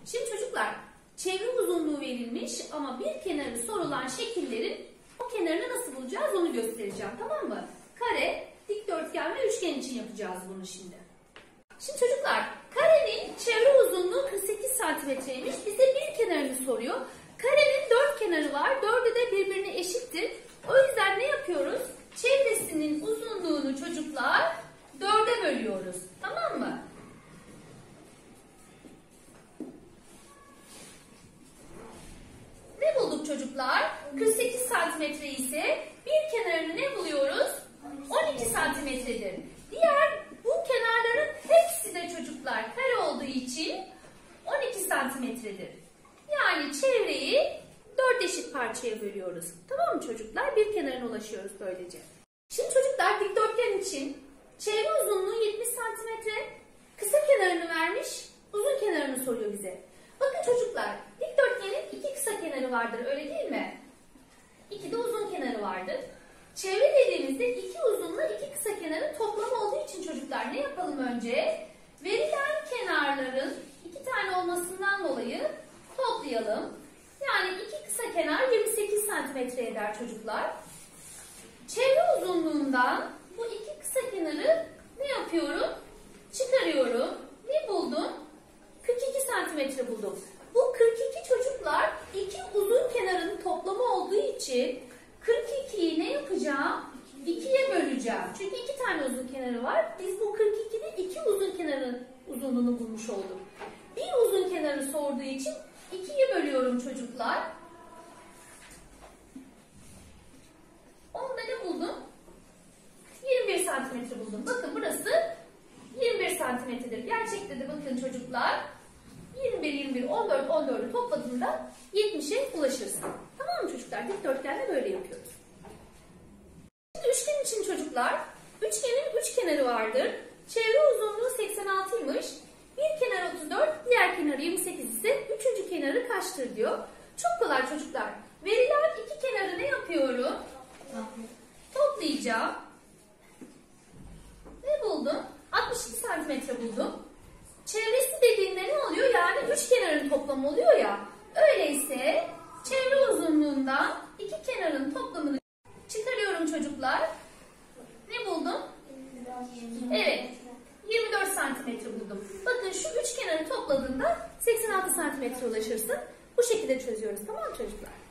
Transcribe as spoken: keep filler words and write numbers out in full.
Şimdi çocuklar, çevre uzunluğu verilmiş ama bir kenarı sorulan şekillerin o kenarını nasıl bulacağız onu göstereceğim, tamam mı? Kare, dikdörtgen ve üçgen için yapacağız bunu şimdi. Şimdi çocuklar, karenin çevre uzunluğu kırk sekiz santimetreymiş. Bize bir kenarını soruyor. Karenin dört kenarı var. Dördü de birbirine eşittir. O yüzden ne yapıyoruz? Çevresinin uzunluğunu çocuklar dörde bölüyoruz. Tamam mı? Ne bulduk çocuklar? kırk sekiz santimetre ise bir kenarını ne buluyoruz? on iki santimetredir. Diğer bu kenarların hepsi de çocuklar kare olduğu için on iki santimetredir. Yani çevreyi dört eşit parçaya bölüyoruz. Tamam mı çocuklar? Bir kenarına ulaşıyoruz böylece. Şimdi çocuklar dikdörtgen için çevre uzunluğu yetmiş santimetre, kısa kenarını vermiş, uzun kenarını soruyor bize. Bakın çocuklar, dikdörtgenin iki kısa kenarı vardır, öyle değil mi? İki de uzun kenarı vardır. Çevre dediğimizde iki uzunla iki kısa kenarın toplamı olduğu için çocuklar ne yapalım önce? Verilen kenarların iki tane olmasından dolayı toplayalım. Yani iki kısa kenar yirmi sekiz santimetre eder çocuklar. Çevre uzunluğundan bu iki kısa kenarı ne yapıyorum? Çıkarıyorum. Ne buldum? kırk iki santimetre buldum. Bu kırk iki çocuklar iki uzun kenarın toplamı olduğu için kırk ikiyi ne yapacağım? ikiye böleceğim. Çünkü iki tane uzun kenarı var. Biz bu kırk ikide iki uzun kenarın uzunluğunu bulmuş olduk. Bir uzun kenarı sorduğu için ikiye bölüyorum çocuklar. Onda ne buldum? yirmi bir santimetre buldum. Bakın burası yirmi bir santimetredir. Gerçekte de bakın çocuklar yirmi bir, yirmi bir, on dört, on dördü topladığında yetmişe ulaşırsın. Tamam mı çocuklar? Dikdörtgenle böyle yapıyoruz. Şimdi üçgen için çocuklar, üçgenin üç kenarı vardır. Çevre uzunluğu seksen altıymış. Bir kenar otuz dört, diğer kenarı yirmi sekiz ise üçüncü kenarı kaçtır diyor. Çok kolay çocuklar. Verilen iki kenarı ne yapıyorum? Toplayacağım. Ne buldum? altmış iki santimetre buldum. Çevresi dediğinde ne oluyor? Yani üç kenarın toplamı oluyor ya. Öyleyse çevre uzunluğundan iki kenarın toplamını çıkarıyorum çocuklar. Ne buldum? Evet. yirmi dört santimetre buldum. Bakın şu üç kenarı topladığında seksen altı santimetre ulaşırsın. Bu şekilde çözüyoruz. Tamam mı çocuklar?